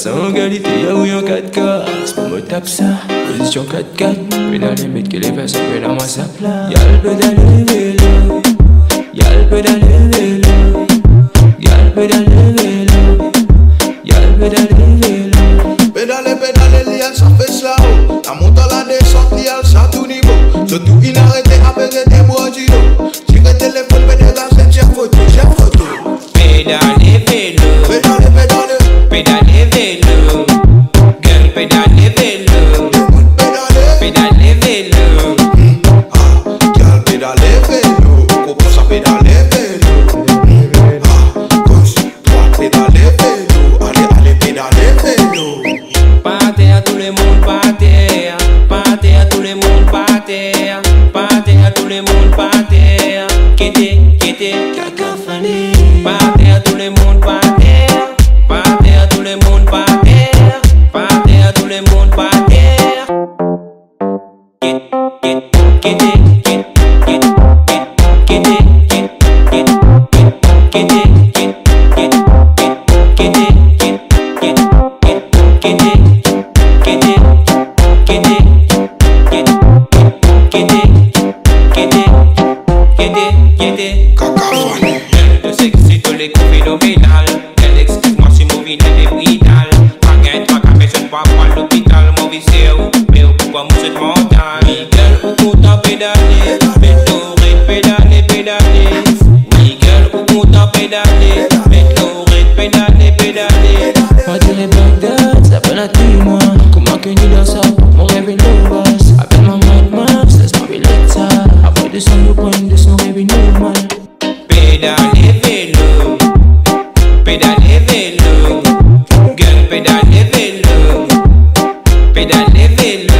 sans qualité, y'a ou y'en 4K. C'est pour me tape ça, position 4-4. Pédale mettre que les fesses sont dans moi ça. Y'a le pédale vélo, y'a le pédale vélo, y'a le pédale vélo, y'a le pédale vélo. Pédale, pédale, lial, ça fait ça. La monte à la descente, lial, ça tout niveau. Surtout inarrêté avec des mots du dos. J'ai le téléphone, pédale, j'ai photo, j'ai photo. Pédale vélo, Pédale, pédale, pédale vélo, girl pédale vélo, pédale vélo. Girl, pédale vélo, comment ça pédale vélo? Gauche, droite, pédale vélo. Allez, allez, pédale vélo. Partez à tout le monde, partez à tout le monde, partez à tout le monde, partez quittez, Cacophonie. partez à tout le monde, partez à tout le monde, partez à tout le monde, partez Cacophonie. de sexy tous les coups phénoménal. Elle excuse-moi si mon vin est débridal. Pas gain, pas qu'à personne pas à l'hôpital. Mon vie c'est où, mais pourquoi mon cette montagne? Miguel, où content pédaler, météorite pédaler, pédaler. Miguel, où content pédaler, météorite pédaler, pédaler. Pas de Bagdad, ça peut la tuer moi. Comment que ni dans ça, mon rêve est boss. Appelle-moi Mad Max, laisse-moi villette ça. Après 200 points, 200 rêves normal. Pédaler vélo, pédaler vélo, girl pédaler vélo, pédaler vélo.